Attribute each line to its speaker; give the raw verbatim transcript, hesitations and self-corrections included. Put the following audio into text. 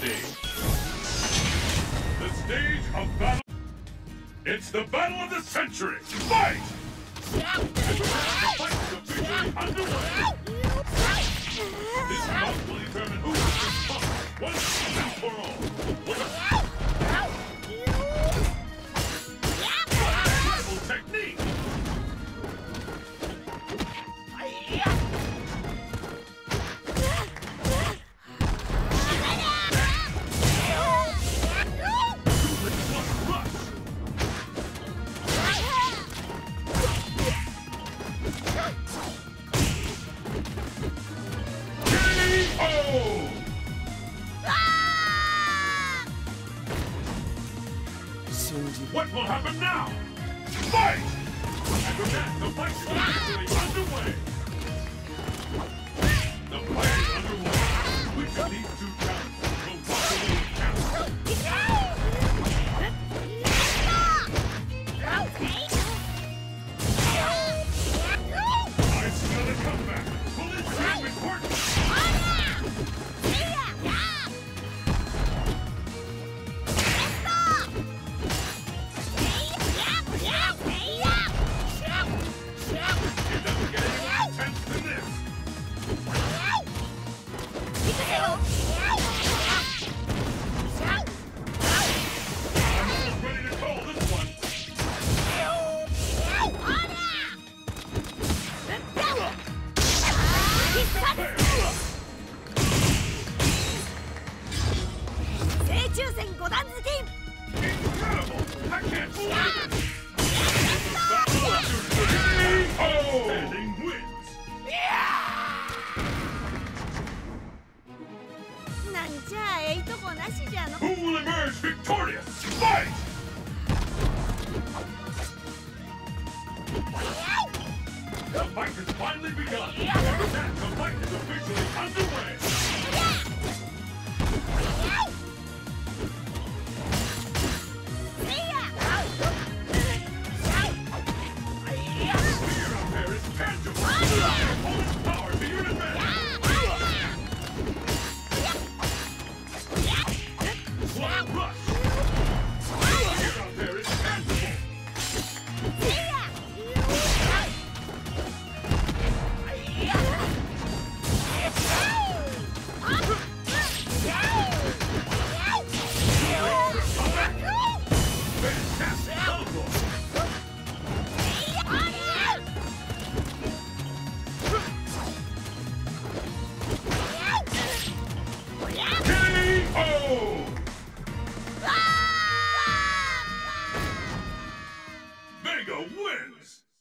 Speaker 1: stage. The stage of battle. It's the battle of the century. Fight! The fight is officially underway. This bout will determine who is responsible once and for all. Incredible technique. What will happen now? Fight! And with that, the fight is officially underway. The fight is underway. Which of these two challenges will walk away with champion? I smell a comeback. Will this prove important? Incredible! I can't believe it! Standing wins! Who will emerge victorious? Fight! The fight has finally begun! And with that, the fight is officially underway! Vega wins!